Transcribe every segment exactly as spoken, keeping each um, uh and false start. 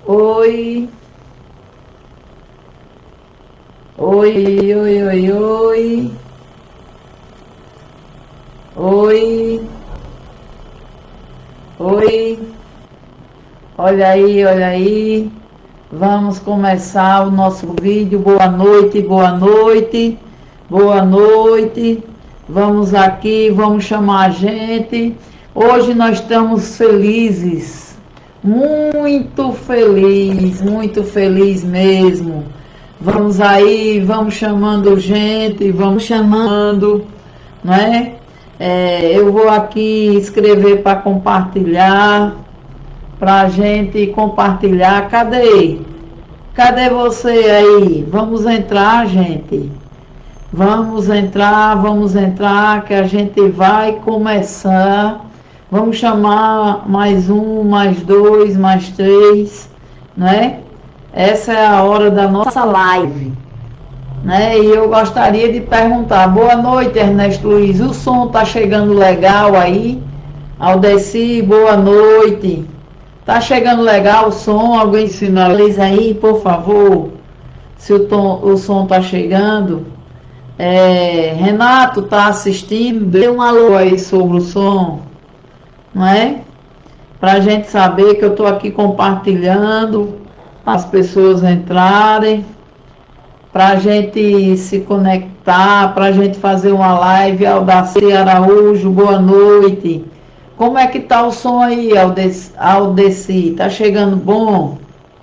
Oi, oi, oi, oi, oi, oi, oi, olha aí, olha aí, vamos começar o nosso vídeo. Boa noite, boa noite, boa noite, vamos aqui, vamos chamar a gente. Hoje nós estamos felizes, muito feliz, muito feliz mesmo. Vamos aí, vamos chamando gente, vamos chamando, não é? É, eu vou aqui escrever para compartilhar, para a gente compartilhar. Cadê? Cadê você aí? Vamos entrar, gente. Vamos entrar, vamos entrar, que a gente vai começar. Vamos chamar mais um, mais dois, mais três, né? Essa é a hora da nossa live, né? E eu gostaria de perguntar, boa noite, Ernesto Luiz, o som tá chegando legal aí? Aldeci, boa noite. Tá chegando legal o som? Alguém sinaliza aí, por favor, se o, tom, o som tá chegando. É, Renato tá assistindo? Dê um alô aí sobre o som, não é? Pra gente saber que eu tô aqui compartilhando, as pessoas entrarem, para a gente se conectar, para a gente fazer uma live. Aldeci Araújo, boa noite. Como é que tá o som aí, Aldeci? Aldeci, tá chegando bom?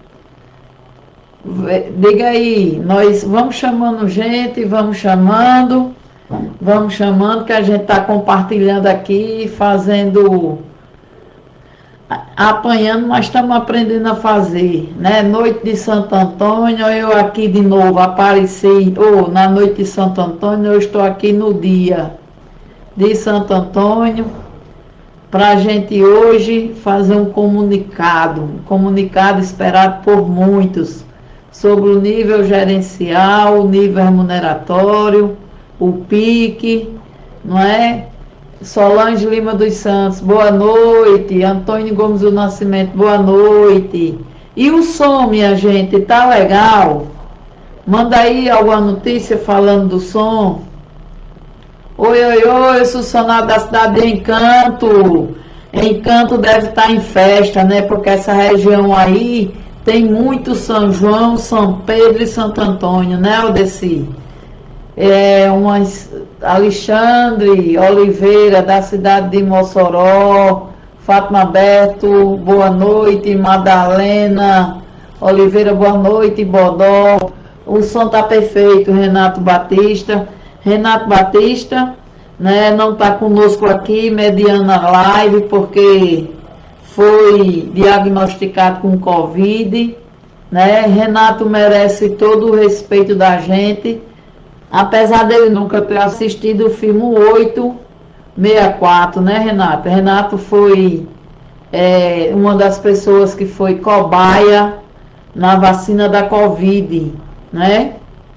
Diga aí, nós vamos chamando gente, vamos chamando, vamos chamando, que a gente tá compartilhando aqui, fazendo... apanhando, mas estamos aprendendo a fazer, né? Noite de Santo Antônio, eu aqui de novo apareci, ou oh, na noite de Santo Antônio, eu estou aqui no dia de Santo Antônio, para a gente hoje fazer um comunicado, um comunicado esperado por muitos, sobre o nível gerencial, o nível remuneratório, o pique, não é? Solange Lima dos Santos, boa noite. Antônio Gomes do Nascimento, boa noite. E o som, minha gente, tá legal? Manda aí alguma notícia falando do som. Oi, oi, oi, eu sou Sonado da cidade de Encanto. Encanto deve estar em festa, né? Porque essa região aí tem muito São João, São Pedro e Santo Antônio, né, Aldeci? É, umas, Alexandre Oliveira, da cidade de Mossoró, Fátima Berto, boa noite, Madalena Oliveira, boa noite, Bodó, o som tá perfeito, Renato Batista, Renato Batista, né, não tá conosco aqui, mediando a live, porque foi diagnosticado com Covid, né, Renato merece todo o respeito da gente, apesar dele nunca ter assistido o filme oito sessenta e quatro, né, Renato? Renato foi é, uma das pessoas que foi cobaia na vacina da Covid, né?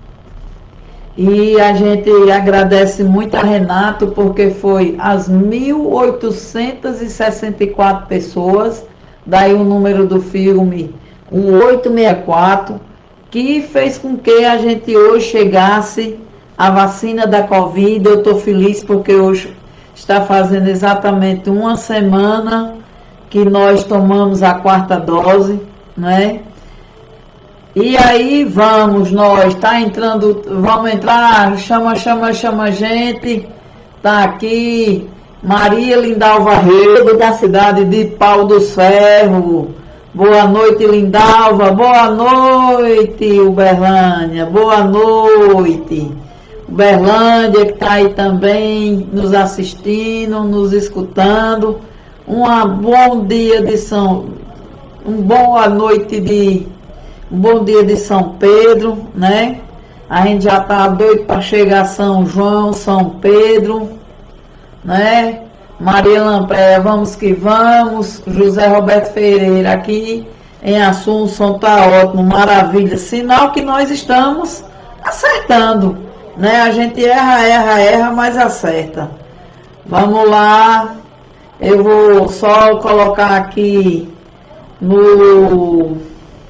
E a gente agradece muito a Renato, porque foi as mil oitocentas e sessenta e quatro pessoas, daí o número do filme, o oito sessenta e quatro, que fez com que a gente hoje chegasse a vacina da Covid. Eu estou feliz porque hoje está fazendo exatamente uma semana que nós tomamos a quarta dose, né? E aí vamos nós, tá entrando, vamos entrar, chama, chama, chama gente, tá aqui Maria Lindalva Rego, da cidade de Pau dos Ferros. Boa noite, Lindalva. Boa noite, Uberlândia. Boa noite, Uberlândia, que está aí também nos assistindo, nos escutando. Um bom dia de São... Um boa noite de... Um bom dia de São Pedro, né? A gente já está doido para chegar São João, São Pedro, né? Maria Lampreia, vamos que vamos. José Roberto Ferreira aqui em Assunção, tá ótimo, maravilha. Sinal que nós estamos acertando, né? A gente erra, erra, erra, mas acerta. Vamos lá. Eu vou só colocar aqui no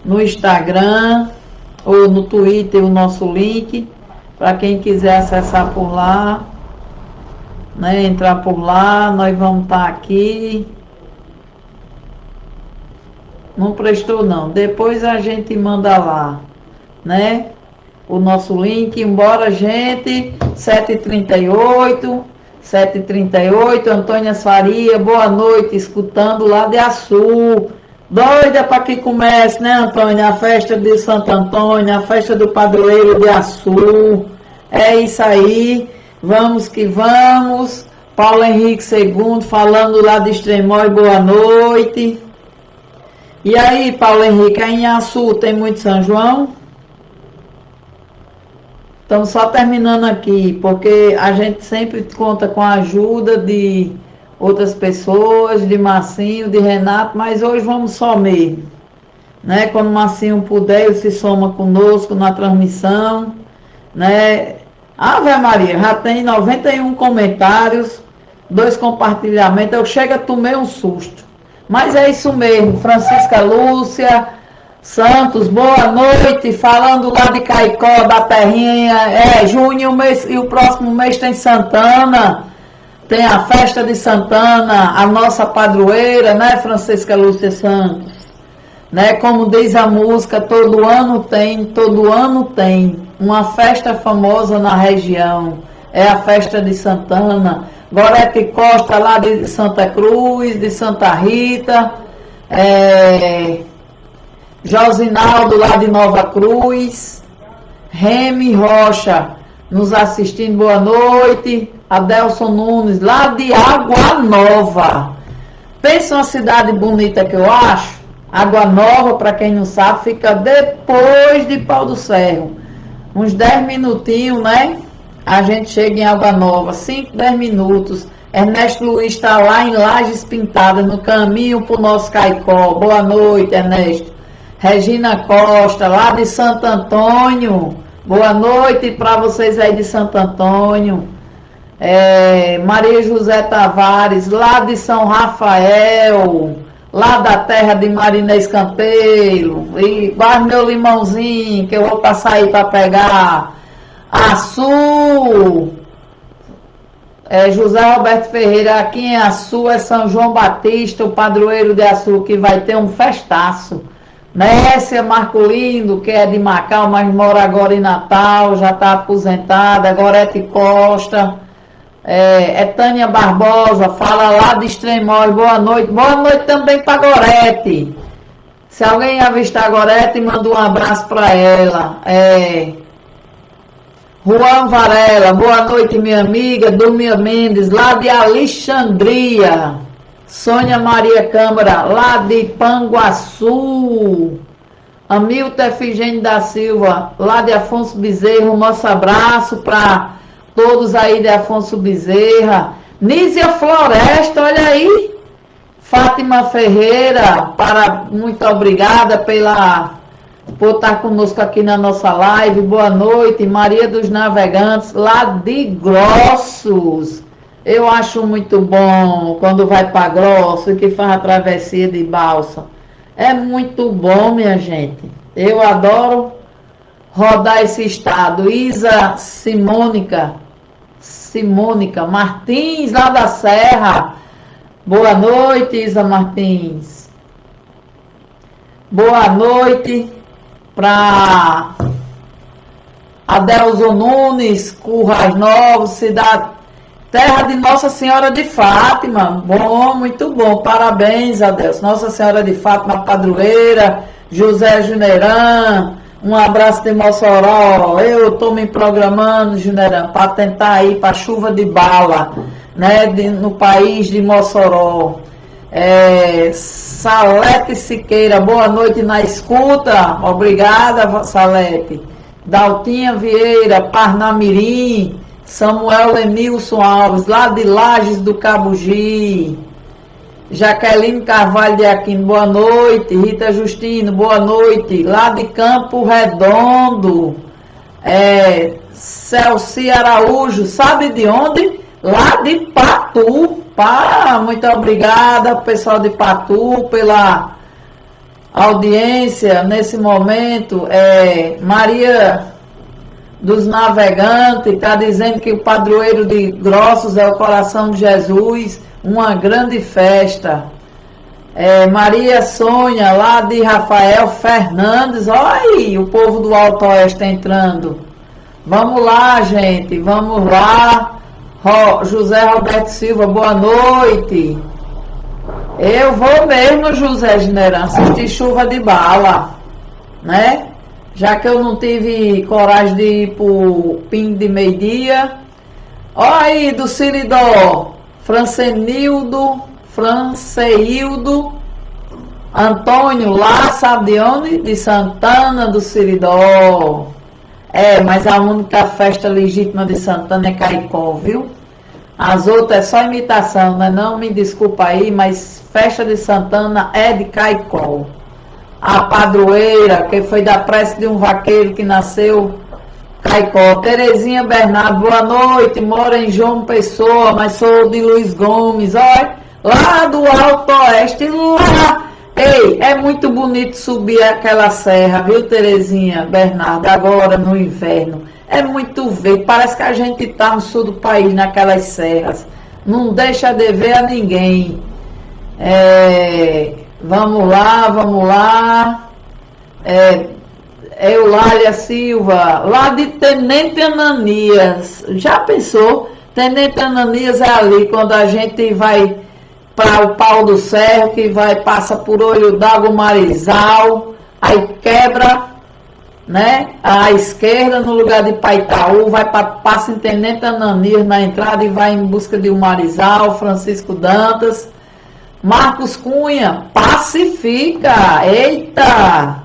no Instagram ou no Twitter o nosso link, para quem quiser acessar por lá, né, entrar por lá, nós vamos estar aqui. Não prestou não, depois a gente manda lá, né, o nosso link. Embora, gente, sete e trinta e oito, sete e trinta e oito, Antônia Faria, boa noite, escutando lá de Açu. Doida para que comece, né, Antônia? A festa de Santo Antônio, a festa do padroeiro de Açu. É isso aí, vamos que vamos. Paulo Henrique segundo, falando lá de Extremóis, boa noite. E aí, Paulo Henrique, aí em Açu tem muito São João? Estamos só terminando aqui, porque a gente sempre conta com a ajuda de outras pessoas, de Marcinho, de Renato, mas hoje vamos só mesmo, né? Quando o Marcinho puder, ele se soma conosco na transmissão, né? Ave Maria, já tem noventa e um comentários, dois compartilhamentos, eu chego a tomei um susto, mas é isso mesmo. Francisca Lúcia Santos, boa noite, falando lá de Caicó, da terrinha, é, junho mês, e o próximo mês tem Santana, tem a festa de Santana, a nossa padroeira, né, Francisca Lúcia Santos, né, como diz a música, todo ano tem, todo ano tem uma festa famosa na região, é a festa de Santana. Gorete Costa lá de Santa Cruz, de Santa Rita, é, Josinaldo lá de Nova Cruz, Remy Rocha nos assistindo, boa noite. Adelson Nunes, lá de Água Nova. Pensa uma cidade bonita que eu acho. Água Nova, para quem não sabe, fica depois de Pau do Cerro. Uns dez minutinhos, né? A gente chega em Água Nova, cinco, dez minutos. Ernesto Luiz está lá em Lajes Pintadas, no caminho para o nosso Caicó. Boa noite, Ernesto. Regina Costa, lá de Santo Antônio. Boa noite para vocês aí de Santo Antônio. É, Maria José Tavares, lá de São Rafael, lá da terra de Marinês Campeiro, e guarda meu limãozinho que eu vou passar aí para pegar. Açu, é, José Roberto Ferreira, aqui em Açu é São João Batista, o padroeiro de Açu, que vai ter um festaço. Nécia Marcolindo, que é de Macau, mas mora agora em Natal, já está aposentada. Gorete Costa, É, é Tânia Barbosa, fala lá de Extremóis, boa noite. Boa noite também para Gorete. Se alguém avistar Gorete, manda um abraço para ela. É, Juan Varela, boa noite, minha amiga. Dumia Mendes, lá de Alexandria. Sônia Maria Câmara, lá de Panguaçu. Hamilton Efigênio da Silva, lá de Afonso Bezerra. Um nosso abraço para todos aí de Afonso Bezerra. Nízia Floresta, olha aí. Fátima Ferreira, para, muito obrigada pela, por estar conosco aqui na nossa live. Boa noite. Maria dos Navegantes, lá de Grossos. Eu acho muito bom quando vai para Grossos e que faz a travessia de balsa. É muito bom, minha gente. Eu adoro rodar esse estado. Isa Simônica, Simônica Martins, lá da Serra. Boa noite, Isa Martins. Boa noite para Adelzo Nunes, Currais Novos, cidade, terra de Nossa Senhora de Fátima. Bom, muito bom, parabéns, Adelso. Nossa Senhora de Fátima, padroeira. José Juneirão, um abraço de Mossoró. Eu estou me programando, Juneirão, para tentar ir para a chuva de bala, né, de, no país de Mossoró. É, Salete Siqueira, boa noite na escuta. Obrigada, Salete. Daltinha Vieira, Parnamirim. Samuel Emilson Alves, lá de Lages do Cabugi. Jaqueline Carvalho de Aquino, boa noite. Rita Justino, boa noite. Lá de Campo Redondo. É, Celci Araújo, sabe de onde? Lá de Patu. Pá, muito obrigada, pessoal de Patu, pela audiência nesse momento é Maria dos Navegantes, está dizendo que o padroeiro de Grossos é o Coração de Jesus, uma grande festa. É, Maria Sônia, lá de Rafael Fernandes, olha aí o povo do Alto Oeste entrando. Vamos lá, gente, vamos lá. Ro, José Roberto Silva, boa noite. Eu vou mesmo, José Generão, assistir Chuva de Bala, né? Já que eu não tive coragem de ir pro Pingo de Meio-Dia. Olha aí, do Ciridó, Francenildo, Franceildo, Antônio, lá, sabe de onde? De Santana do Ciridó. É, mas a única festa legítima de Santana é Caicó, viu? As outras é só imitação, né? Não me desculpa aí, mas festa de Santana é de Caicó. A padroeira, que foi da prece de um vaqueiro que nasceu Caicó. Terezinha Bernardo, boa noite, moro em João Pessoa, mas sou de Luiz Gomes, olha, lá do Alto Oeste, lá. Ei, é muito bonito subir aquela serra, viu, Terezinha Bernardo, agora no inverno. É muito verde, parece que a gente está no sul do país, naquelas serras. Não deixa de ver a ninguém. É, vamos lá, vamos lá. É, Eulália Silva, lá de Tenente Ananias. Já pensou? Tenente Ananias é ali, quando a gente vai para o Pau do Cerro, que vai, passa por Olho d'Água, Marizal, aí quebra, né, à esquerda, no lugar de Paitaú, vai para passa em Tenente Ananias na entrada e vai em busca de Marizal, Francisco Dantas. Marcos Cunha, pacifica, eita,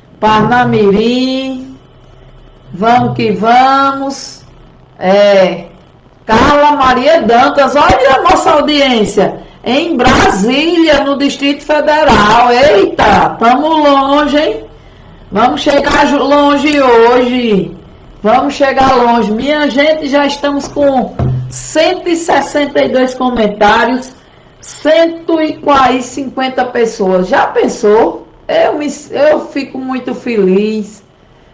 Parnamirim, vamos que vamos, é, Carla Maria Dantas, olha a nossa audiência, em Brasília, no Distrito Federal, eita, estamos longe, hein? Vamos chegar longe hoje, vamos chegar longe, minha gente, já estamos com cento e sessenta e dois comentários, cento e cinquenta pessoas. Já pensou? Eu, me, eu fico muito feliz.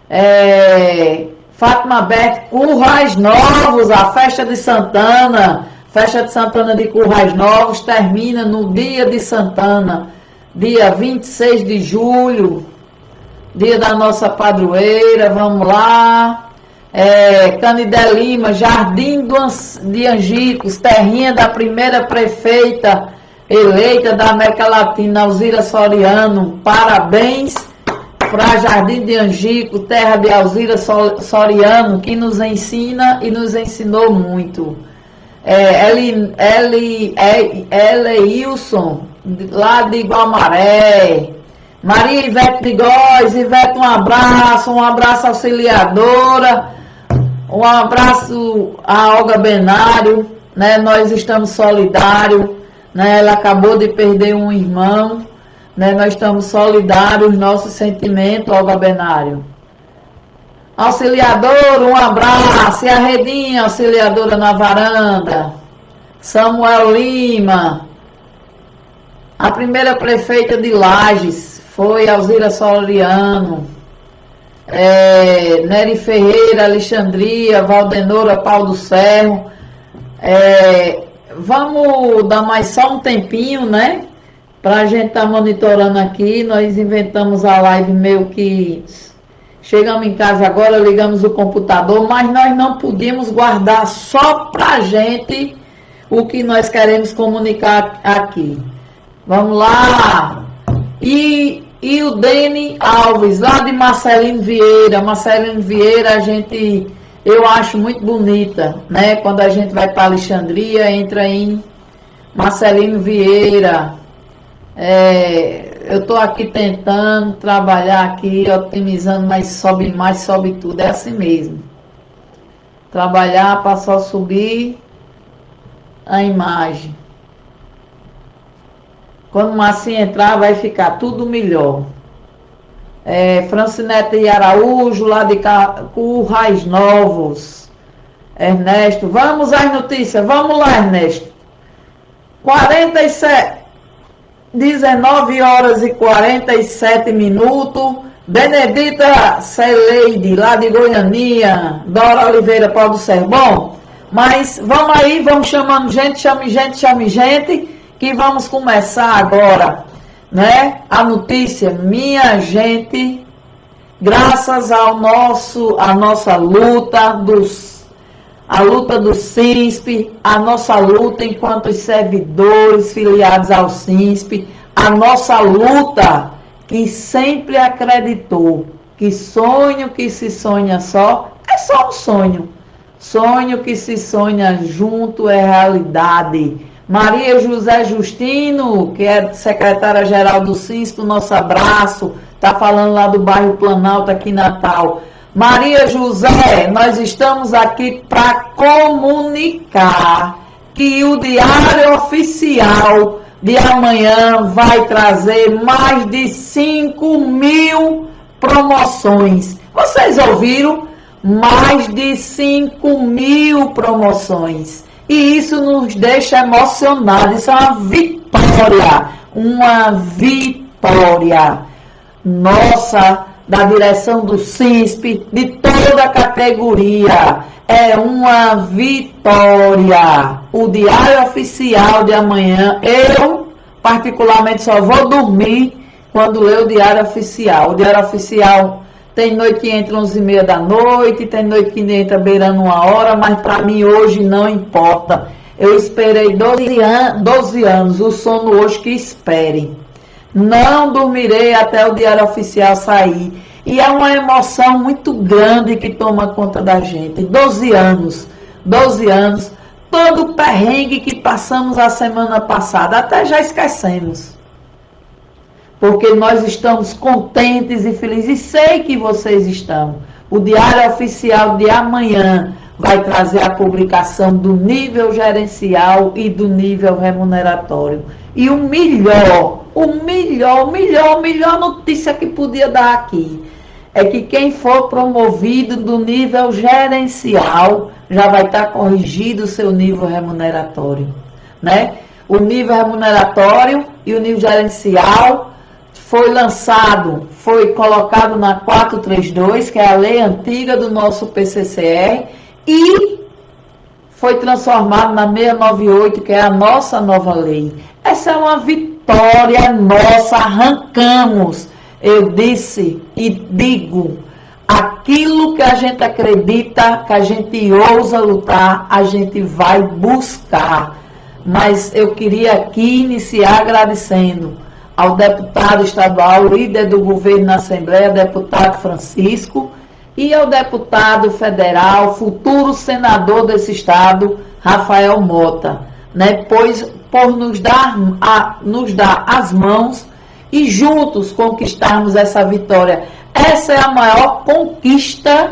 É, Fátima Beth, Currais Novos, a festa de Santana, festa de Santana de Currais Novos termina no dia de Santana, dia vinte e seis de julho, dia da nossa padroeira. Vamos lá. É, Canidé Lima, Jardim do, de Angicos, terrinha da primeira prefeita eleita da América Latina, Alzira Soriano. Parabéns para Jardim de Angicos, terra de Alzira Soriano, que nos ensina e nos ensinou muito. É, Eli, Eli, Eleilson, lá de Guamaré. Maria Ivete de Góes, Ivete, um abraço, um abraço auxiliadora, um abraço a Olga Benário, né? Nós estamos solidários, né? Ela acabou de perder um irmão, né? Nós estamos solidários, nosso sentimento, Olga Benário. Auxiliadora, um abraço, e a Redinha, auxiliadora na varanda, Samuel Lima, a primeira prefeita de Lages, foi Alzira Soriano, é, Nery Ferreira, Alexandria, Valdenora, Pau do Cerro. É, vamos dar mais só um tempinho, né? Para a gente estar tá monitorando aqui. Nós inventamos a live meio que... Chegamos em casa agora, ligamos o computador, mas nós não podíamos guardar só para a gente o que nós queremos comunicar aqui. Vamos lá! E... E o Dene Alves, lá de Marcelino Vieira. Marcelino Vieira, a gente, eu acho muito bonita, né? Quando a gente vai para Alexandria, entra em Marcelino Vieira. É, eu estou aqui tentando trabalhar aqui, otimizando, mas sobe mais, sobe tudo. É assim mesmo. Trabalhar para só subir a imagem. Quando o Marcinho entrar, vai ficar tudo melhor. É, Francinete e Araújo, lá de Currais Novos. Ernesto, vamos às notícias. Vamos lá, Ernesto. quarenta e sete. dezenove horas e quarenta e sete minutos. Benedita Celeide, lá de Goianinha. Dora Oliveira, Paulo do Céu. Bom, mas vamos aí, vamos chamando gente, chame gente, chame gente, que vamos começar agora, né? A notícia, minha gente, graças ao nosso, a nossa luta dos, a luta do SINSP, a nossa luta enquanto servidores filiados ao SINSP, a nossa luta que sempre acreditou que sonho que se sonha só é só um sonho. Sonho que se sonha junto é realidade. Maria José Justino, que é secretária-geral do SINSP, nosso abraço, está falando lá do bairro Planalto, aqui em Natal. Maria José, nós estamos aqui para comunicar que o Diário Oficial de amanhã vai trazer mais de cinco mil promoções. Vocês ouviram? Mais de cinco mil promoções. E isso nos deixa emocionados. Isso é uma vitória. Uma vitória. Nossa, da direção do SINSP, de toda a categoria. É uma vitória. O Diário Oficial de amanhã, eu particularmente só vou dormir quando ler o Diário Oficial. O Diário Oficial tem noite que entra onze e meia da noite, tem noite que entra beirando uma hora, mas para mim hoje não importa. Eu esperei doze, an doze anos, o sono hoje que espere. Não dormirei até o Diário Oficial sair. E é uma emoção muito grande que toma conta da gente. doze anos, doze anos, todo o perrengue que passamos a semana passada, até já esquecemos. Porque nós estamos contentes e felizes, e sei que vocês estão. O Diário Oficial de amanhã vai trazer a publicação do nível gerencial e do nível remuneratório. E o melhor, o melhor, o melhor, a melhor notícia que podia dar aqui é que quem for promovido do nível gerencial já vai estar corrigido o seu nível remuneratório, né? O nível remuneratório e o nível gerencial foi lançado, foi colocado na quatrocentos e trinta e dois, que é a lei antiga do nosso P C C R, e foi transformado na seiscentos e noventa e oito, que é a nossa nova lei. Essa é uma vitória nossa, arrancamos. Eu disse e digo, aquilo que a gente acredita, que a gente ousa lutar, a gente vai buscar. Mas eu queria aqui iniciar agradecendo ao deputado estadual, líder do governo na Assembleia, deputado Francisco, e ao deputado federal, futuro senador desse estado, Rafael Mota, né? Pois por nos dar, a, nos dar as mãos e juntos conquistarmos essa vitória. Essa é a maior conquista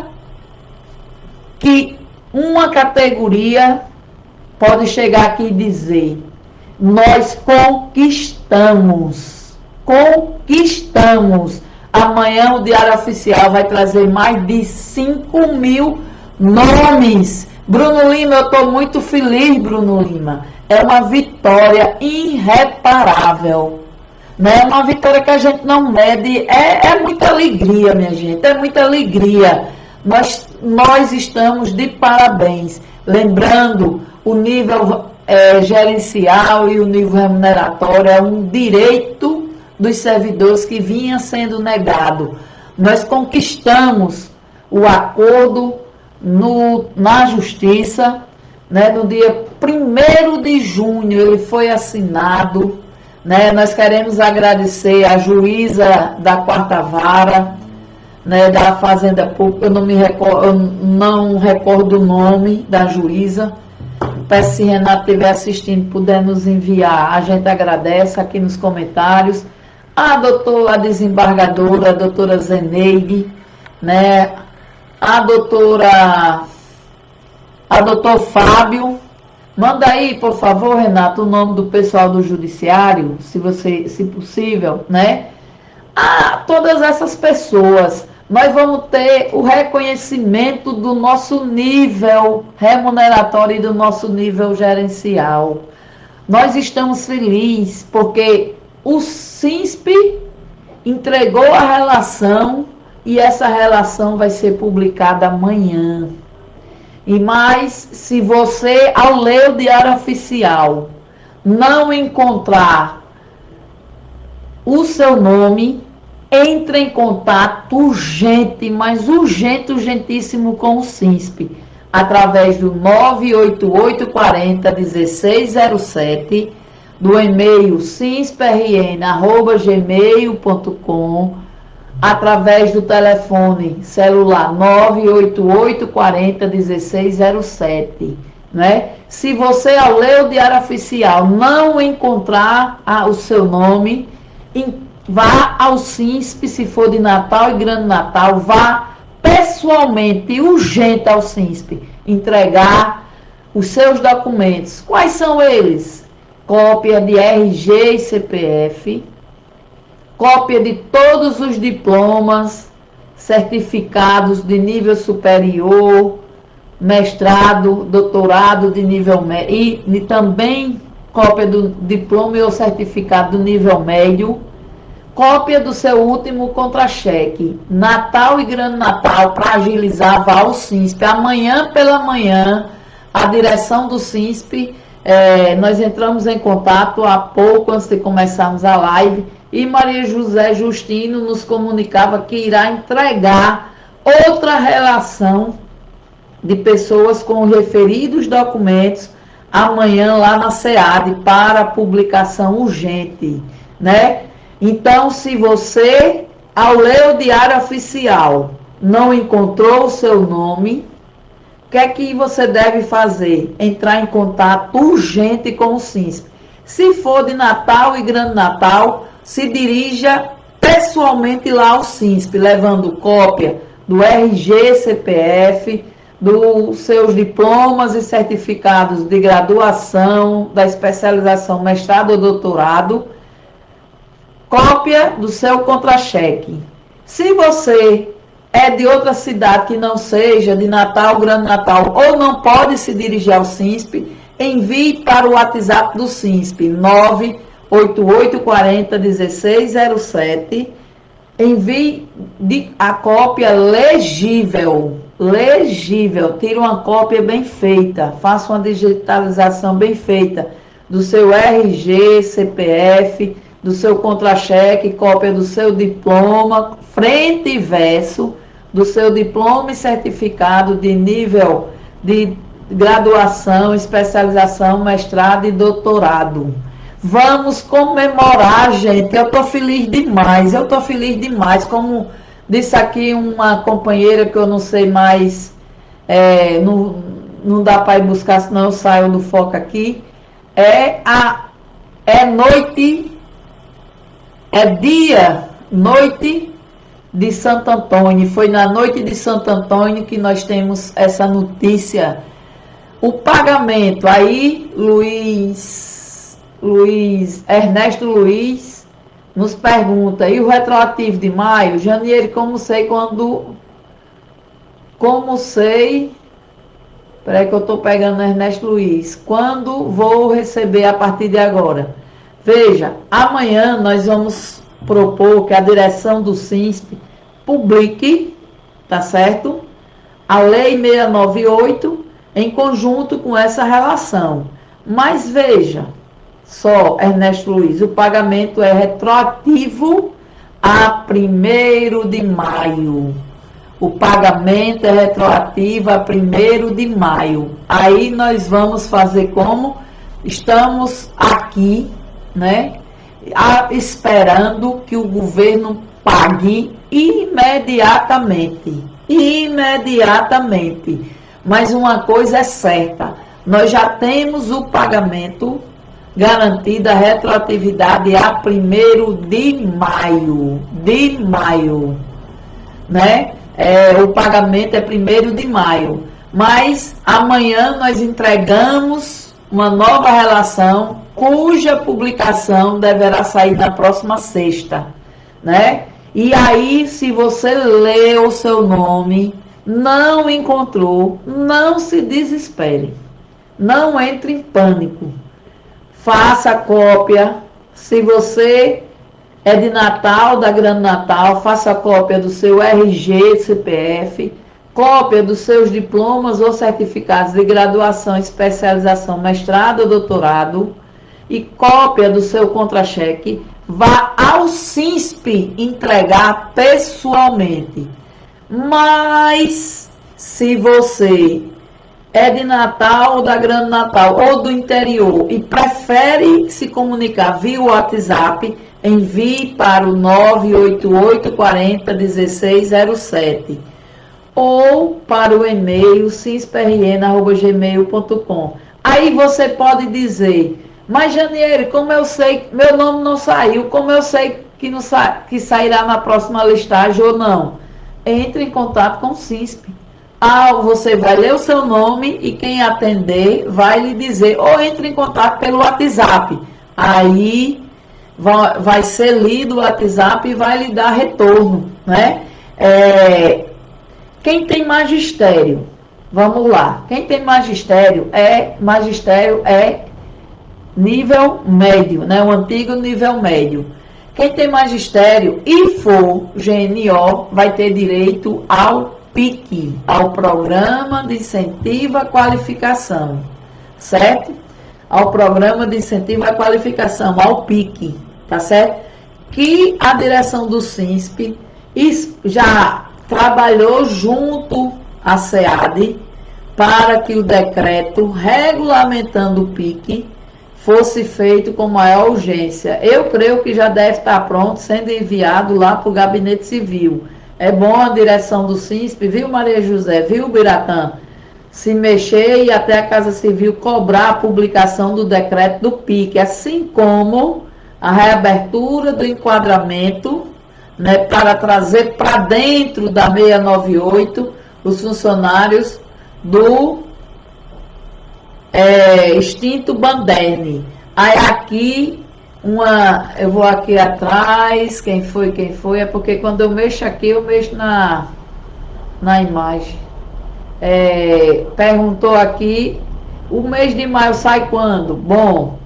que uma categoria pode chegar aqui e dizer. Nós conquistamos. Conquistamos. Amanhã o Diário Oficial vai trazer mais de cinco mil nomes. Bruno Lima, eu estou muito feliz, Bruno Lima. É uma vitória irreparável. Né? Uma vitória que a gente não mede. É, é muita alegria, minha gente. É muita alegria. Nós, nós estamos de parabéns. Lembrando, o nível é, gerencial e o nível remuneratório é um direito dos servidores que vinha sendo negado. Nós conquistamos o acordo no, na Justiça, né, no dia primeiro de junho, ele foi assinado, né, nós queremos agradecer a juíza da quarta vara, né, da Fazenda Pública, eu não me recordo, eu não recordo o nome da juíza. Peço se Renato estiver assistindo, puder nos enviar, a gente agradece aqui nos comentários. A doutora, a desembargadora, a doutora Zeneide, né, a doutora, a doutor Fábio. Manda aí, por favor, Renato, o nome do pessoal do judiciário, se você, se possível, né? A todas essas pessoas, nós vamos ter o reconhecimento do nosso nível remuneratório e do nosso nível gerencial. Nós estamos felizes porque o SINSP entregou a relação e essa relação vai ser publicada amanhã. E mais, se você, ao ler o Diário Oficial, não encontrar o seu nome, entre em contato urgente, mas urgente, urgentíssimo com o SINSP, através do nove oito oito quatro zero um seis zero sete, do e-mail sinsprn arroba gmail ponto com, através do telefone celular nove oito oito quatro zero um seis zero sete, né? Se você, ao ler o Diário Oficial, não encontrar a, o seu nome, em, vá ao SINSP, se for de Natal e Grande Natal, vá pessoalmente, urgente ao SINSP, entregar os seus documentos. Quais são eles? Cópia de R G e C P F, cópia de todos os diplomas, certificados de nível superior, mestrado, doutorado de nível médio, e, e também cópia do diploma ou certificado do nível médio, cópia do seu último contra-cheque, Natal e Grande Natal, para agilizar, vá ao SINSP. Amanhã pela manhã, a direção do SINSP, é, nós entramos em contato há pouco, antes de começarmos a live, e Maria José Justino nos comunicava que irá entregar outra relação de pessoas com referidos documentos amanhã lá na SEAD para publicação urgente, né? Então, se você, ao ler o Diário Oficial, não encontrou o seu nome, o que é que você deve fazer? Entrar em contato urgente com o SINSP. Se for de Natal e Grande Natal, se dirija pessoalmente lá ao SINSP, levando cópia do R G, C P F, dos seus diplomas e certificados de graduação, da especialização mestrado ou doutorado, cópia do seu contra-cheque. Se você é de outra cidade que não seja de Natal, Grande Natal, ou não pode se dirigir ao SINSP, envie para o WhatsApp do SINSP, nove oito oito quatro zero um seis zero sete, envie de, a cópia legível, legível, tire uma cópia bem feita, faça uma digitalização bem feita do seu R G, C P F, do seu contra-cheque, cópia do seu diploma, frente e verso, do seu diploma e certificado de nível de graduação, especialização, mestrado e doutorado. Vamos comemorar, gente. Eu estou feliz demais, eu estou feliz demais. Como disse aqui uma companheira que eu não sei mais, é, não, não dá para ir buscar, senão eu saio do foco aqui. É, a, é noite, é dia, noite de Santo Antônio. Foi na noite de Santo Antônio que nós temos essa notícia. O pagamento, aí Luiz, Luiz, Ernesto Luiz nos pergunta, e o retroativo de maio? Janeiro, como sei quando, como sei, peraí que eu estou pegando Ernesto Luiz, quando vou receber a partir de agora? Veja, amanhã nós vamos propor que a direção do SINSP publique, tá certo? A Lei seiscentos e noventa e oito, em conjunto com essa relação. Mas veja, só, Ernesto Luiz, o pagamento é retroativo a primeiro de maio. O pagamento é retroativo a primeiro de maio. Aí nós vamos fazer como? Estamos aqui, né, a, esperando que o governo pague imediatamente. Imediatamente. Mas uma coisa é certa, nós já temos o pagamento garantido, a retroatividade a primeiro de maio, de maio, né? É, o pagamento é primeiro de maio, mas amanhã nós entregamos uma nova relação, cuja publicação deverá sair na próxima sexta, né? E aí, se você lê o seu nome, não encontrou, não se desespere, não entre em pânico, faça a cópia, Se você é de Natal, da Grande Natal, faça cópia do seu R G, C P F, cópia dos seus diplomas ou certificados de graduação, especialização, mestrado ou doutorado e cópia do seu contra-cheque. Vá ao SINSP entregar pessoalmente. Mas se você é de Natal, da Grande Natal ou do interior e prefere se comunicar via WhatsApp, envie para o nove oito oito quatro zero um seis zero sete ou para o e-mail sinsprn arroba gmail ponto com. Aí você pode dizer: mas Janiele, como eu sei, meu nome não saiu, como eu sei que, não sa que sairá na próxima listagem ou não? Entre em contato com o SINSP. Ah, você vai ler o seu nome e quem atender vai lhe dizer, ou entre em contato pelo WhatsApp. Aí vai, vai ser lido o WhatsApp e vai lhe dar retorno, né? É, quem tem magistério, vamos lá. Quem tem magistério é magistério é nível médio, né? O antigo nível médio. Quem tem magistério e for G N O vai ter direito ao P I C, ao Programa de Incentivo à Qualificação, certo? Ao Programa de Incentivo à Qualificação, ao P I C, tá certo? Que a direção do SINSP já trabalhou junto à SEAD para que o decreto regulamentando o P I C fosse feito com maior urgência. Eu creio que já deve estar pronto, sendo enviado lá para o Gabinete Civil. É bom a direção do SINSP, viu, Maria José, viu, Biratã, se mexer e até a Casa Civil cobrar a publicação do decreto do P I C, assim como a reabertura do enquadramento, né, para trazer para dentro da seiscentos e noventa e oito os funcionários do é, extinto Banderne. Aí aqui, uma, eu vou aqui atrás, quem foi, quem foi, é porque quando eu mexo aqui, eu mexo na, na imagem. É, perguntou aqui, o mês de maio sai quando? Bom,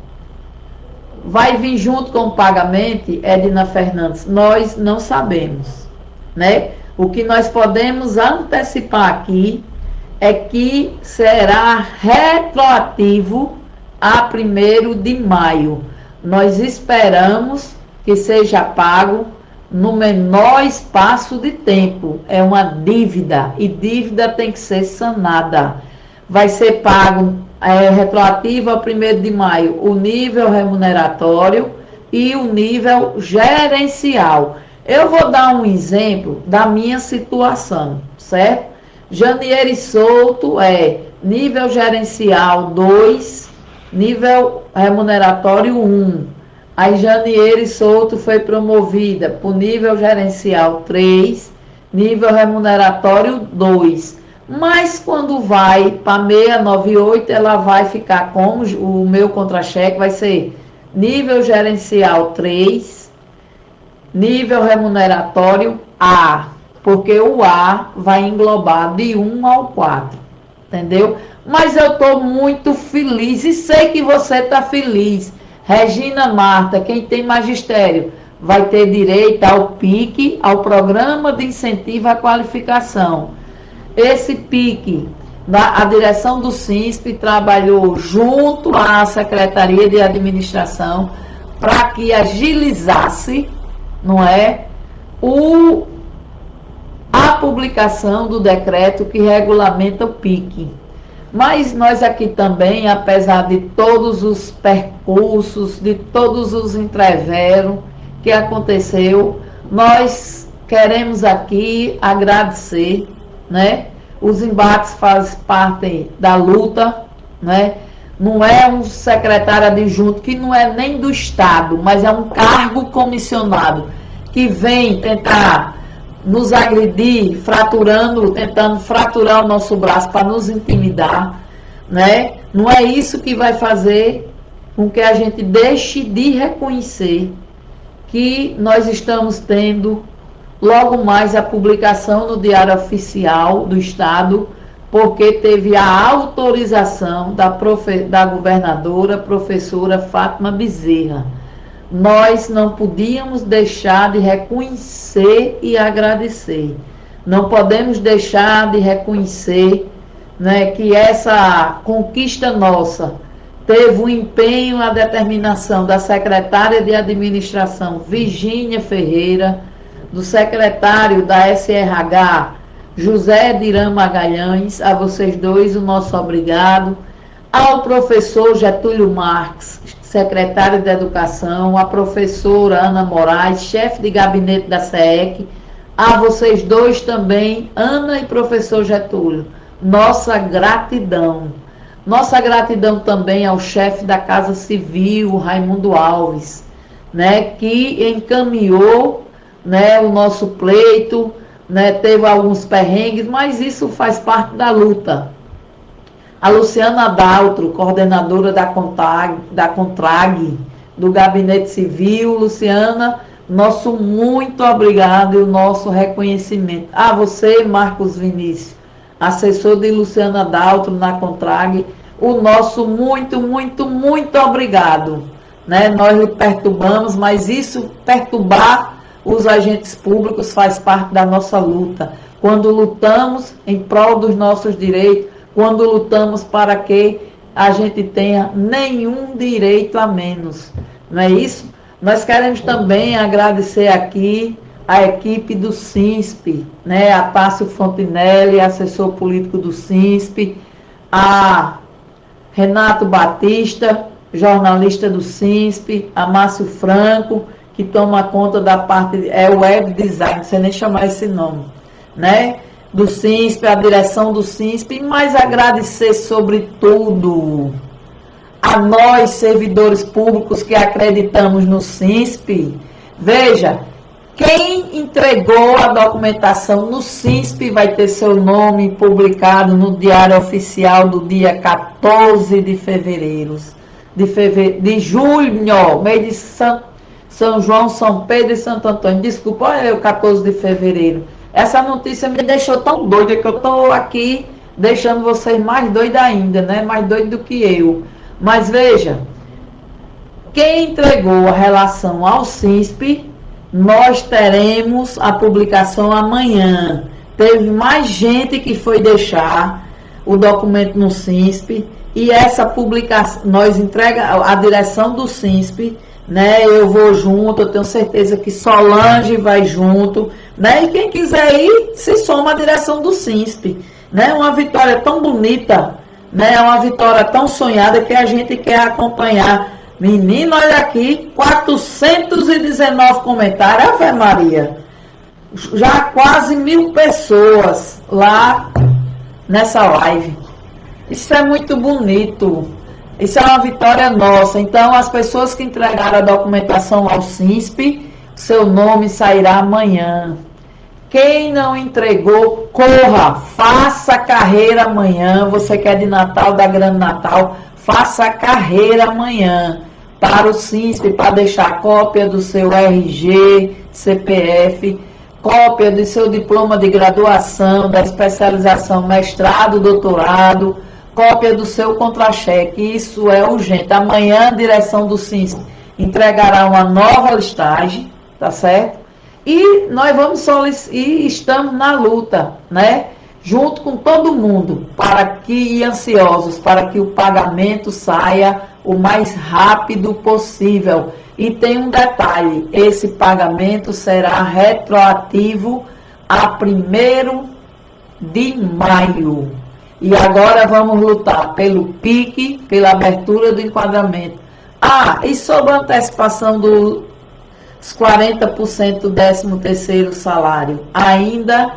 vai vir junto com o pagamento, Edna Fernandes? Nós não sabemos, né? O que nós podemos antecipar aqui é que será retroativo a primeiro de maio. Nós esperamos que seja pago no menor espaço de tempo. É uma dívida e dívida tem que ser sanada. Vai ser pago é, retroativo a primeiro de maio o nível remuneratório e o nível gerencial. Eu vou dar um exemplo da minha situação, certo? Janiele Souto é nível gerencial dois, nível remuneratório um. A Janiele Souto foi promovida para o nível gerencial três, nível remuneratório dois. Mas quando vai para seiscentos e noventa e oito, ela vai ficar como o meu contra-cheque vai ser nível gerencial três, nível remuneratório A. Porque o A vai englobar de um ao quatro, entendeu? Mas eu estou muito feliz e sei que você está feliz. Regina Marta, quem tem magistério, vai ter direito ao P I C, ao Programa de Incentivo à Qualificação. Esse P I C, a direção do SINSP trabalhou junto à Secretaria de Administração para que agilizasse, não é, o... a publicação do decreto que regulamenta o P I C. Mas nós aqui também, apesar de todos os percursos, de todos os entreveros que aconteceu, nós queremos aqui agradecer, né? Os embates fazem parte da luta, né? Não é um secretário adjunto, que não é nem do Estado, mas é um cargo comissionado, que vem tentar nos agredir, fraturando, tentando fraturar o nosso braço para nos intimidar, né? Não é isso que vai fazer com que a gente deixe de reconhecer que nós estamos tendo logo mais a publicação no Diário Oficial do Estado, porque teve a autorização da, profe, da governadora, professora Fátima Bezerra. nós não podíamos deixar de reconhecer e agradecer. Não podemos deixar de reconhecer, né, que essa conquista nossa teve o empenho, a determinação da secretária de administração Virgínia Ferreira, do secretário da S R H José Dirã Magalhães. A vocês dois o nosso obrigado, ao professor Getúlio Marques, secretário de Educação, a professora Ana Moraes, chefe de gabinete da S E C, a vocês dois também, Ana e professor Getúlio, nossa gratidão. Nossa gratidão também ao chefe da Casa Civil, Raimundo Alves, né, que encaminhou, né, o nosso pleito, né, teve alguns perrengues, mas isso faz parte da luta. A Luciana Daltro, coordenadora da Contrag, da Contrag, do Gabinete Civil. Luciana, nosso muito obrigado e o nosso reconhecimento. A você, Marcos Vinícius, assessor de Luciana Daltro na Contrag, o nosso muito, muito, muito obrigado. Né? Nós lhe perturbamos, mas isso, perturbar os agentes públicos, faz parte da nossa luta. Quando lutamos em prol dos nossos direitos, quando lutamos para que a gente tenha nenhum direito a menos. Não é isso? Nós queremos também agradecer aqui a equipe do SINSP, né? A Tássio Fontinelli, assessor político do SINSP, a Renato Batista, jornalista do SINSP, a Márcio Franco, que toma conta da parte, é web design, não sei nem chamar esse nome, né? Do SINSP, a direção do SINSP, mas agradecer sobretudo a nós, servidores públicos que acreditamos no SINSP. Veja, quem entregou a documentação no SINSP vai ter seu nome publicado no Diário Oficial do dia quatorze de fevereiro, de, fevereiro, de julho, mês de São, São João, São Pedro e Santo Antônio. Desculpa, olha o quatorze de fevereiro. Essa notícia me deixou tão doida que eu estou aqui deixando vocês mais doidos ainda, né? Mais doido do que eu. Mas veja, quem entregou a relação ao SINSP, nós teremos a publicação amanhã. Teve mais gente que foi deixar o documento no SINSP e essa publicação, nós entrega a direção do SINSP, né? Eu vou junto, eu tenho certeza que Solange vai junto, né? E quem quiser ir, se soma à direção do SINSP, né? Uma vitória tão bonita, né? Uma vitória tão sonhada que a gente quer acompanhar. Menino, olha aqui, quatrocentos e dezenove comentários, Ave Maria, já quase mil pessoas lá nessa live. Isso é muito bonito. Isso é uma vitória nossa. Então, as pessoas que entregaram a documentação ao SINSP, seu nome sairá amanhã. Quem não entregou, corra, faça carreira amanhã. Você que é de Natal, da Grande Natal, faça carreira amanhã para o SINSP, para deixar cópia do seu R G, C P F, cópia do seu diploma de graduação, da especialização, mestrado, doutorado, cópia do seu contra-cheque. Isso é urgente. Amanhã a direção do SINSP entregará uma nova listagem, tá certo? E nós vamos solicitar, e estamos na luta, né? Junto com todo mundo, para que, e ansiosos, para que o pagamento saia o mais rápido possível. E tem um detalhe, esse pagamento será retroativo a primeiro de maio. E agora vamos lutar pelo pique, pela abertura do enquadramento. Ah, e sobre a antecipação dos quarenta por cento do décimo terceiro salário, ainda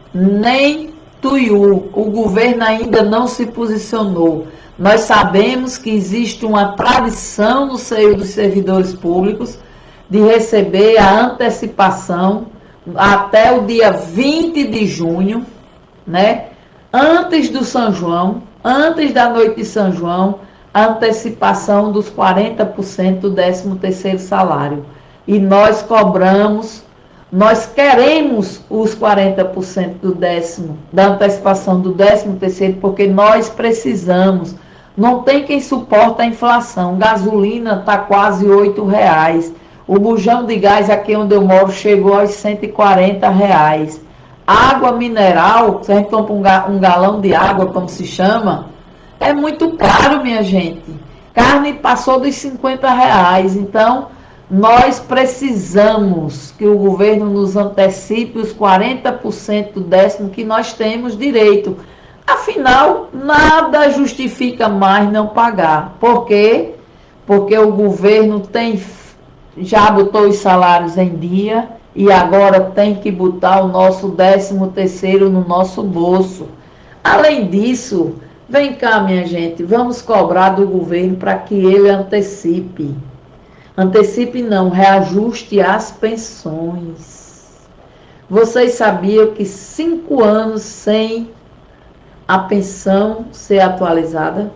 nem tuiu, o governo ainda não se posicionou. Nós sabemos que existe uma tradição no seio dos servidores públicos de receber a antecipação até o dia vinte de junho, né? Antes do São João, antes da noite de São João, a antecipação dos quarenta por cento do décimo terceiro salário. E nós cobramos, nós queremos os quarenta por cento do décimo, da antecipação do décimo terceiro, porque nós precisamos. Não tem quem suporta a inflação. Gasolina está quase oito reais. O bujão de gás aqui onde eu moro chegou aos cento e quarenta reais. Água mineral, se a gente compra um, ga, um galão de água, como se chama, é muito caro, minha gente. Carne passou dos cinquenta reais. Então, nós precisamos que o governo nos antecipe os quarenta por cento do décimo que nós temos direito. Afinal, nada justifica mais não pagar. Por quê? Porque o governo tem, já botou os salários em dia e agora tem que botar o nosso décimo terceiro no nosso bolso. Além disso, vem cá, minha gente, vamos cobrar do governo para que ele antecipe. Antecipe não, reajuste as pensões. Vocês sabiam que cinco anos sem a pensão ser atualizada?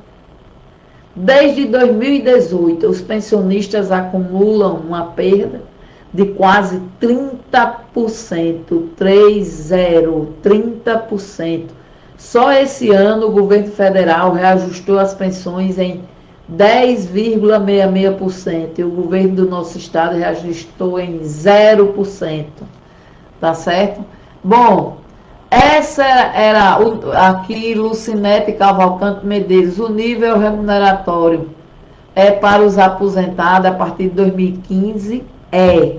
Desde dois mil e dezoito, os pensionistas acumulam uma perda de quase trinta por cento, trinta, trinta por cento. Só esse ano o governo federal reajustou as pensões em dez vírgula sessenta e seis por cento e o governo do nosso estado reajustou em zero por cento. Tá certo? Bom, essa era o, aqui Lucinete Cavalcante Medeiros. O nível remuneratório é para os aposentados a partir de dois mil e quinze, é.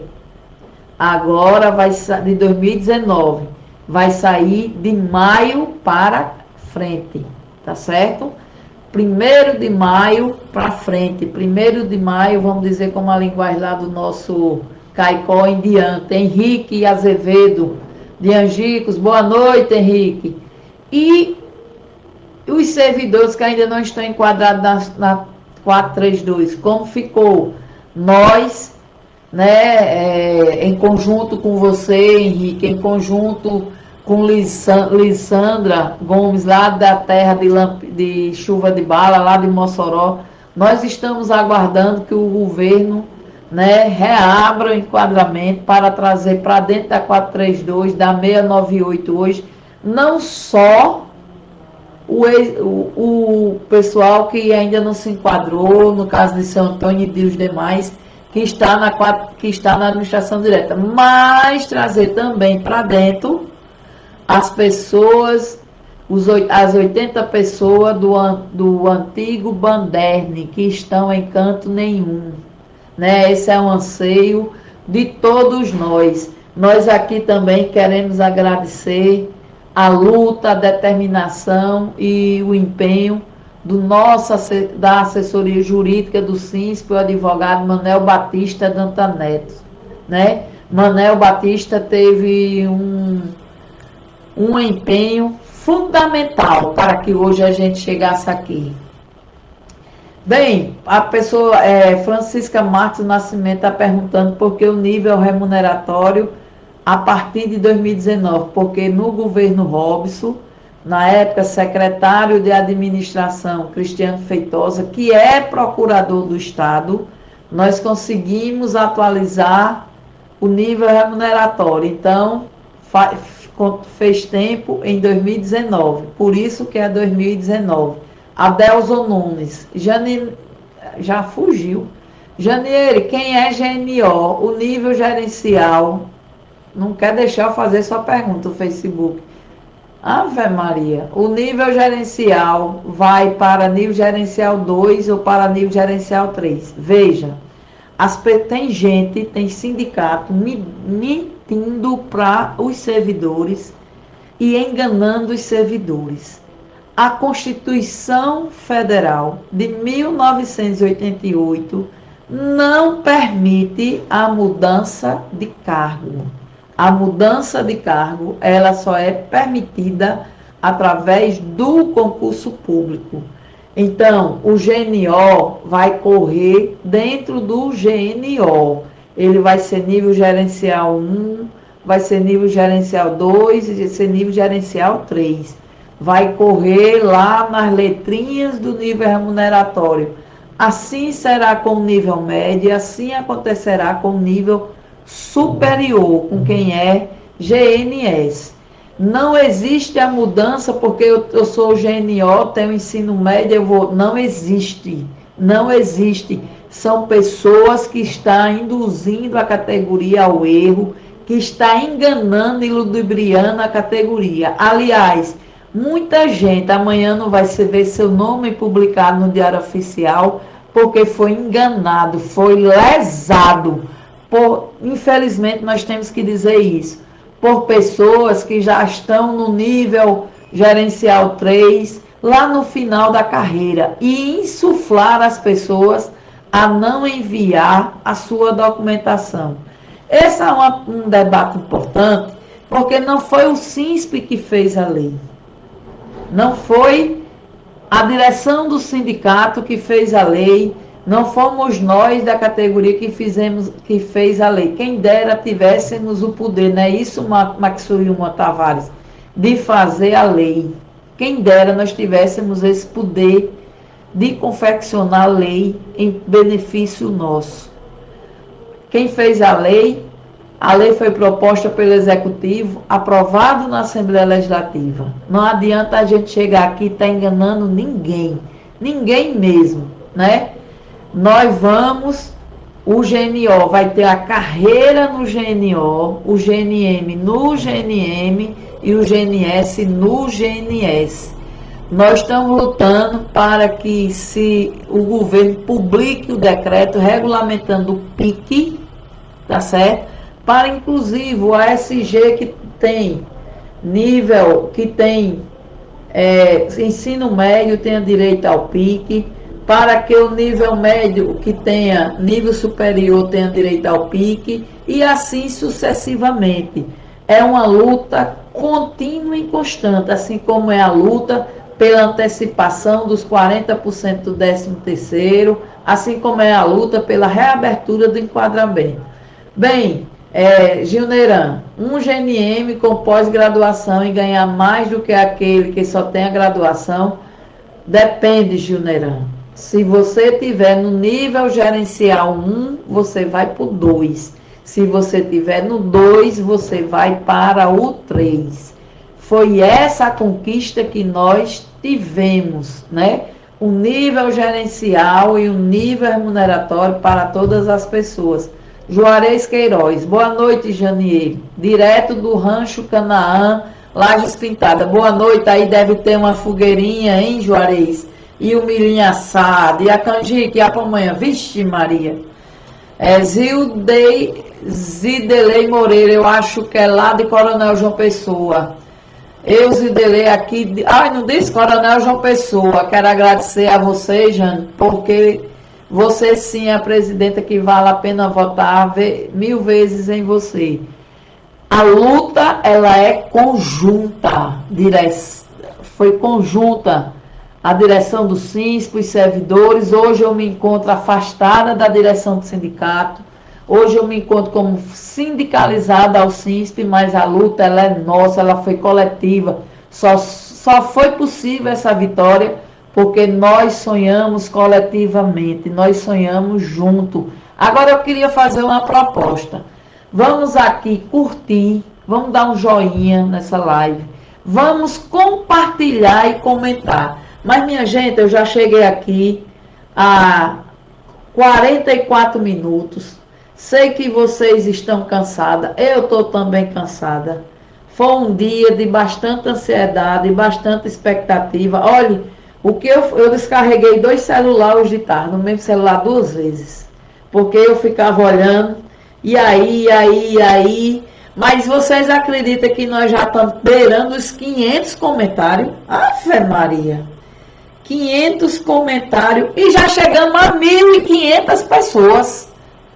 Agora vai de dois mil e dezenove, vai sair de maio para frente, tá certo? Primeiro de maio para frente, primeiro de maio, vamos dizer como a linguagem lá do nosso Caicó em diante. Henrique Azevedo de Angicos, boa noite, Henrique. E os servidores que ainda não estão enquadrados na, na quatrocentos e trinta e dois, como ficou? Nós, né, é, em conjunto com você, Henrique, em conjunto com Lissandra Gomes, lá da terra de, Lamp, de Chuva de Bala, lá de Mossoró, nós estamos aguardando que o governo, né, reabra o enquadramento para trazer para dentro da quatrocentos e trinta e dois, da seiscentos e noventa e oito hoje, não só o, o, o pessoal que ainda não se enquadrou, no caso de São Antônio e de os demais, que está na, que está na administração direta, mas trazer também para dentro as pessoas, os, as oitenta pessoas do, do antigo Banderne, que estão em canto nenhum. Né? Esse é um anseio de todos nós. Nós aqui também queremos agradecer a luta, a determinação e o empenho do nosso, da assessoria jurídica do SINSP, o advogado Manel Batista Danta Neto. Né? Manel Batista teve um, um empenho fundamental para que hoje a gente chegasse aqui. Bem, a pessoa, é, Francisca Marques Nascimento está perguntando por que o nível remuneratório a partir de dois mil e dezenove, porque no governo Robson, na época secretário de administração Cristiano Feitosa, que é procurador do Estado, nós conseguimos atualizar o nível remuneratório. Então, fez tempo em dois mil e dezenove, por isso que é dois mil e dezenove. Adelson Nunes, Jani, já fugiu. Janeiro, quem é G N O? O nível gerencial, não quer deixar eu fazer sua pergunta, o Facebook. Ave Maria, o nível gerencial vai para nível gerencial dois ou para nível gerencial três. Veja, as, tem gente, tem sindicato mentindo para os servidores e enganando os servidores. A Constituição Federal de mil novecentos e oitenta e oito não permite a mudança de cargo. A mudança de cargo, ela só é permitida através do concurso público. Então, o G N O vai correr dentro do G N O. Ele vai ser nível gerencial um, vai ser nível gerencial dois e vai ser nível gerencial três. Vai correr lá nas letrinhas do nível remuneratório. Assim será com o nível médio, assim acontecerá com o nível superior, com quem é G N S. Não existe a mudança porque eu, eu sou G N O, tenho ensino médio, eu vou. Não existe. Não existe. São pessoas que estão induzindo a categoria ao erro, que está enganando e ludibriando a categoria. Aliás, muita gente amanhã não vai ver seu nome publicado no Diário Oficial porque foi enganado, foi lesado. Por, infelizmente, nós temos que dizer isso. Por pessoas que já estão no nível gerencial três, lá no final da carreira, e insuflar as pessoas a não enviar a sua documentação. Esse é uma, um debate importante, porque não foi o SINSP que fez a lei. Não foi a direção do sindicato que fez a lei, não fomos nós da categoria que, fizemos, que fez a lei. Quem dera tivéssemos o poder, não é isso, Maxuriuma Tavares, de fazer a lei. Quem dera nós tivéssemos esse poder de confeccionar a lei em benefício nosso. Quem fez a lei? A lei foi proposta pelo Executivo, aprovado na Assembleia Legislativa. Não adianta a gente chegar aqui e estar enganando ninguém. Ninguém mesmo, né? Nós vamos, o G N O vai ter a carreira no G N O, o G N M no G N M e o G N S no G N S. Nós estamos lutando para que se o governo publique o decreto regulamentando o P I C, tá certo? Para inclusive o A S G que tem nível, que tem é, ensino médio tenha direito ao P I C, para que o nível médio que tenha nível superior tenha direito ao P I C e assim sucessivamente. É uma luta contínua e constante, assim como é a luta pela antecipação dos quarenta por cento do décimo terceiro, assim como é a luta pela reabertura do enquadramento. Bem, é, Gilneiran, um G N M com pós-graduação e ganhar mais do que aquele que só tem a graduação, depende, Gilneiran. Se você tiver no nível gerencial um, você vai para o dois. Se você tiver no dois, você vai para o três. Foi essa a conquista que nós tivemos, né? O nível gerencial e o nível remuneratório para todas as pessoas. Juarez Queiroz, boa noite, Janiele. Direto do Rancho Canaã, Lajes Pintada. Boa noite, aí deve ter uma fogueirinha, hein, Juarez? E o milhinho assado, e a canjica, e a pamonha. Vixe, Maria. É, Zildei, Zidelei Moreira, eu acho que é lá de Coronel João Pessoa. Eu, Zidelei, aqui... De, ai, não disse Coronel João Pessoa. Quero agradecer a você, Jane, porque você sim é a presidenta que vale a pena votar mil vezes em você. A luta, ela é conjunta. Dire... Foi conjunta. A direção do SINSP, os servidores. Hoje eu me encontro afastada da direção do sindicato. Hoje eu me encontro como sindicalizada ao SINSP, mas a luta ela é nossa, ela foi coletiva. Só, só foi possível essa vitória porque nós sonhamos coletivamente, nós sonhamos junto. Agora eu queria fazer uma proposta. Vamos aqui curtir, vamos dar um joinha nessa live, vamos compartilhar e comentar. Mas, minha gente, eu já cheguei aqui há quarenta e quatro minutos. Sei que vocês estão cansadas. Eu estou também cansada. Foi um dia de bastante ansiedade, bastante expectativa. Olha, o que eu, eu descarreguei dois celulares de tarde, no mesmo celular duas vezes. Porque eu ficava olhando, e aí, e aí, e aí. Mas vocês acreditam que nós já estamos beirando os quinhentos comentários? Ave Maria! quinhentos comentários e já chegamos a mil e quinhentas pessoas.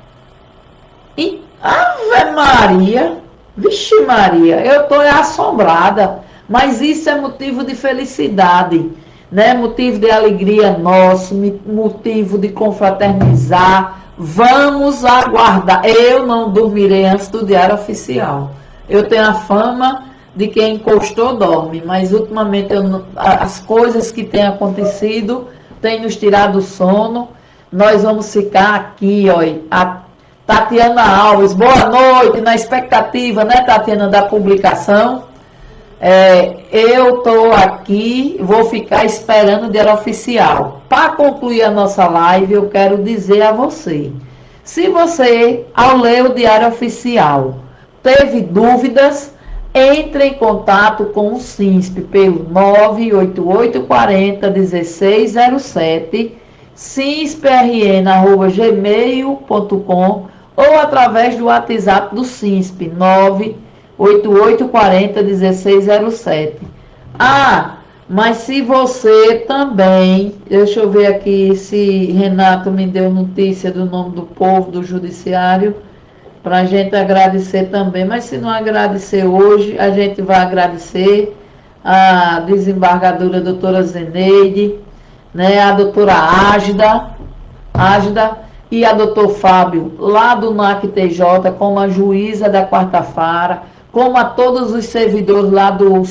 E, Ave Maria, vixe Maria, eu estou assombrada, mas isso é motivo de felicidade, né? Motivo de alegria nosso, motivo de confraternizar. Vamos aguardar. Eu não dormirei antes do Diário Oficial. Eu tenho a fama de quem encostou dorme, mas ultimamente eu, as coisas que têm acontecido têm nos tirado o sono. Nós vamos ficar aqui, ó, a Tatiana Alves, boa noite, na expectativa, né, Tatiana, da publicação. É, eu estou aqui, vou ficar esperando o Diário Oficial. Para concluir a nossa live, eu quero dizer a você, se você, ao ler o Diário Oficial, teve dúvidas, entre em contato com o SINSP pelo nove oito oito quatro zero um seis zero sete, sinsprn arroba gmail ponto com ou através do WhatsApp do SINSP nove oito oito quatro zero um seis zero sete. Ah, mas se você também, deixa eu ver aqui se Renato me deu notícia do nome do povo do judiciário, para a gente agradecer também, mas se não agradecer hoje, a gente vai agradecer a desembargadora doutora Zeneide, né, a doutora Ágida, Ágida e a doutor Fábio, lá do N A C T J, como a juíza da quarta-feira, como a todos os servidores lá do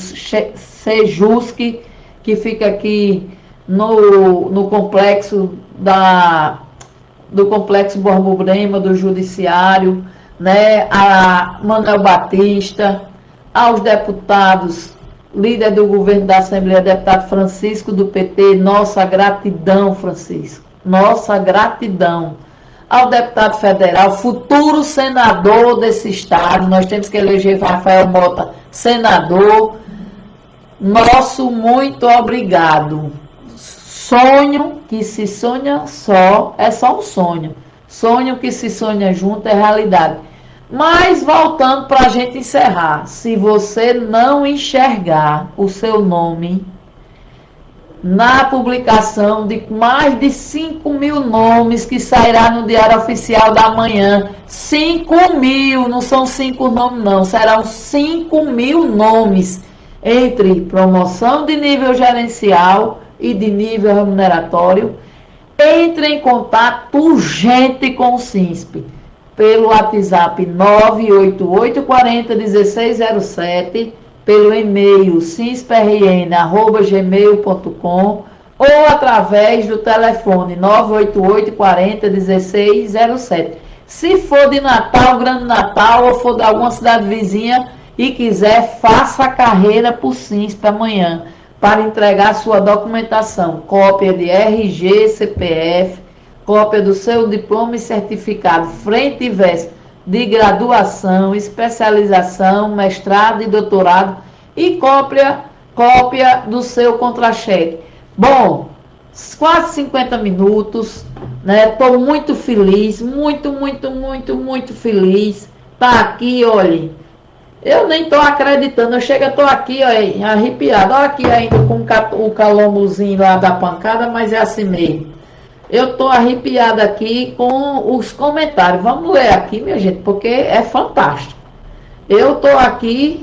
Sejusc, que fica aqui no, no complexo da, do complexo Borba Brema, do Judiciário, né, a Manuel Batista, aos deputados, líder do governo da Assembleia, deputado Francisco do P T, nossa gratidão, Francisco, nossa gratidão. Ao deputado federal, futuro senador desse estado, nós temos que eleger Rafael Mota senador, nosso muito obrigado. Sonho que se sonha só, é só um sonho. Sonho que se sonha junto é realidade. Mas voltando para a gente encerrar, se você não enxergar o seu nome na publicação de mais de cinco mil nomes que sairá no Diário Oficial da Manhã, cinco mil, não são cinco nomes não, serão cinco mil nomes, entre promoção de nível gerencial e de nível remuneratório, entre em contato urgente com o SINSP, pelo WhatsApp nove oito oito quatro zero um seis zero sete, pelo e-mail sinsprn arroba gmail ponto com ou através do telefone nove oito oito quatro zero um seis zero sete. Se for de Natal, Grande Natal, ou for de alguma cidade vizinha e quiser, faça a carreira para o SINSP amanhã, para entregar sua documentação, cópia de R G, C P F, cópia do seu diploma e certificado frente e verso de graduação, especialização, mestrado e doutorado e cópia, cópia do seu contra-cheque. Bom, quase cinquenta minutos, né? Estou muito feliz, muito, muito, muito, muito feliz. Tá aqui, olha, eu nem estou acreditando, eu chego, estou aqui, olha, arrepiado, olha aqui ainda com o calombozinho lá da pancada, mas é assim mesmo. Eu estou arrepiada aqui com os comentários. Vamos ler aqui, minha gente, porque é fantástico. Eu estou aqui,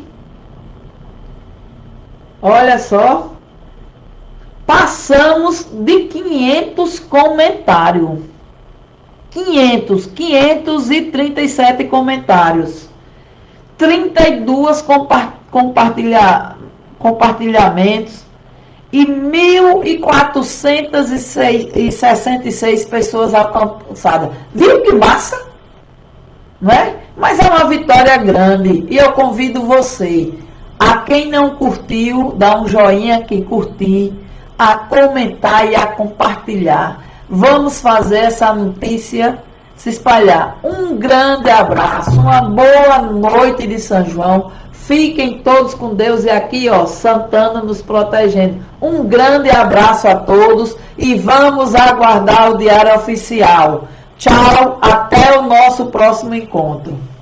olha só, passamos de quinhentos comentários. quinhentos, quinhentos e trinta e sete comentários. trinta e dois compa compartilha, compartilhamentos. E mil quatrocentas e sessenta e seis pessoas alcançadas. Viu que massa? Não é? Mas é uma vitória grande. E eu convido você, a quem não curtiu, dá um joinha aqui, curtir, a comentar e a compartilhar. Vamos fazer essa notícia se espalhar. Um grande abraço, uma boa noite de São João. Fiquem todos com Deus e aqui, ó, Santana nos protegendo. Um grande abraço a todos e vamos aguardar o Diário Oficial. Tchau, até o nosso próximo encontro.